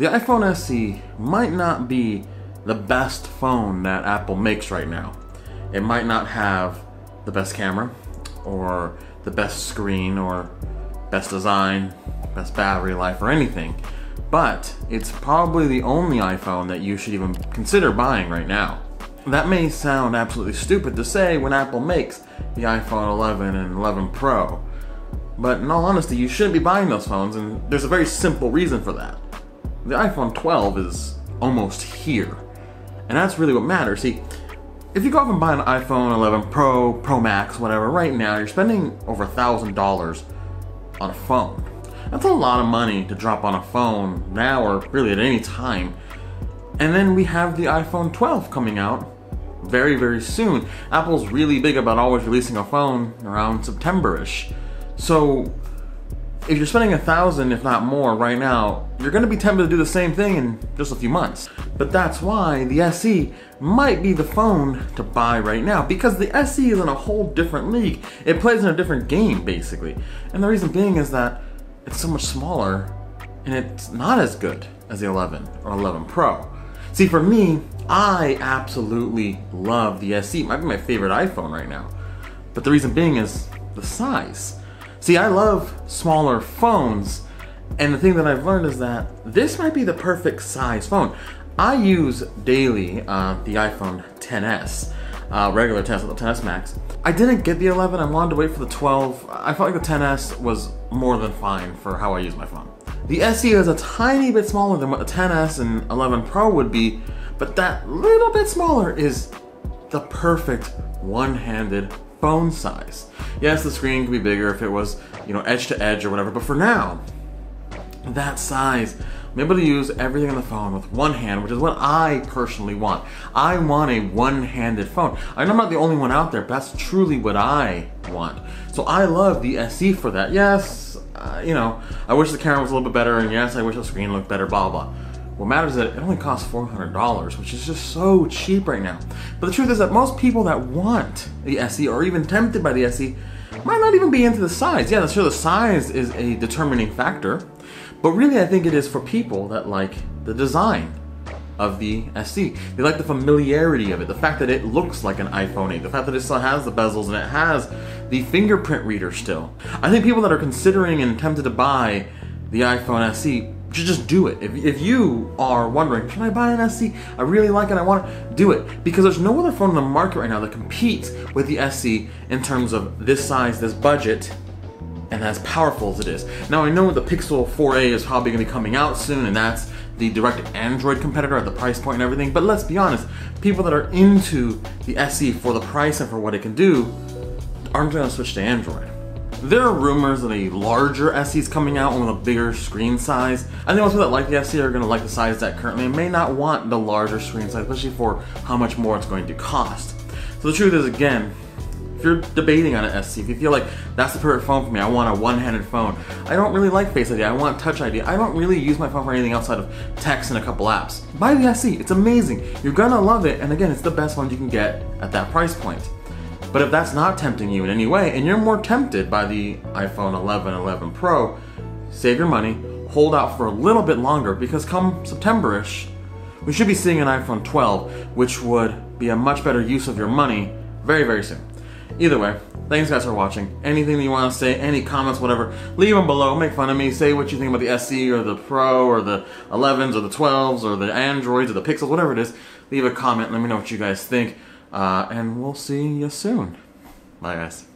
The iPhone SE might not be the best phone that Apple makes right now. It might not have the best camera, or the best screen, or best design, best battery life, or anything. But it's probably the only iPhone that you should even consider buying right now. That may sound absolutely stupid to say when Apple makes the iPhone 11 and 11 Pro. But in all honesty, you shouldn't be buying those phones, and there's a very simple reason for that. The iPhone 12 is almost here. And that's really what matters. See, if you go off and buy an iPhone 11 Pro, Pro Max, whatever, right now, you're spending over $1,000 on a phone. That's a lot of money to drop on a phone now, or really at any time. And then we have the iPhone 12 coming out very, very soon. Apple's really big about always releasing a phone around September-ish. So if you're spending $1,000, if not more, right now, you're gonna be tempted to do the same thing in just a few months. But that's why the SE might be the phone to buy right now, because the SE is in a whole different league. It plays in a different game, basically. And the reason being is that it's so much smaller, and it's not as good as the 11 or 11 Pro. See, for me, I absolutely love the SE. It might be my favorite iPhone right now. But the reason being is the size. See, I love smaller phones, and the thing that I've learned is that this might be the perfect size phone. I use daily the iPhone XS, regular XS, the XS Max. I didn't get the 11, I wanted to wait for the 12. I felt like the XS was more than fine for how I use my phone. The SE is a tiny bit smaller than what the XS and 11 Pro would be, but that little bit smaller is the perfect one-handed phone size. Yes, the screen could be bigger if it was, edge to edge or whatever, but for now, that size, I'm able to use everything on the phone with one hand, which is what I personally want. I want a one-handed phone. I know I'm not the only one out there, but that's truly what I want. So I love the SE for that. Yes, I wish the camera was a little bit better, and yes, I wish the screen looked better, blah, blah. What matters is that it only costs $400, which is just so cheap right now. But the truth is that most people that want the SE, or even tempted by the SE, might not even be into the size. Yeah, sure, the size is a determining factor, but really I think it is for people that like the design of the SE. They like the familiarity of it, the fact that it looks like an iPhone 8, the fact that it still has the bezels and it has the fingerprint reader still. I think people that are considering and tempted to buy the iPhone SE should just do it. If you are wondering, should I buy an SE? I really like it, I want to do it. Because there's no other phone in the market right now that competes with the SE in terms of this size, this budget, and as powerful as it is. Now I know the Pixel 4a is probably going to be coming out soon, and that's the direct Android competitor at the price point and everything, but let's be honest, people that are into the SE for the price and for what it can do aren't going to switch to Android. There are rumors that a larger SE is coming out, one with a bigger screen size. I think most people that like the SE are going to like the size that currently and may not want the larger screen size, especially for how much more it's going to cost. So the truth is, again, if you're debating on an SE, if you feel like that's the perfect phone for me, I want a one-handed phone. I don't really like Face ID, I want Touch ID. I don't really use my phone for anything outside of text and a couple apps. Buy the SE, it's amazing. You're gonna love it, and again, it's the best phone you can get at that price point. But if that's not tempting you in any way, and you're more tempted by the iPhone 11, 11 Pro, save your money, hold out for a little bit longer, because come September-ish, we should be seeing an iPhone 12, which would be a much better use of your money very, very soon. Either way, thanks guys for watching. Anything that you want to say, any comments, whatever, leave them below, make fun of me, say what you think about the SE, or the Pro, or the 11s, or the 12s, or the Androids, or the Pixels, whatever it is. Leave a comment, let me know what you guys think. And we'll see you soon. Bye, guys.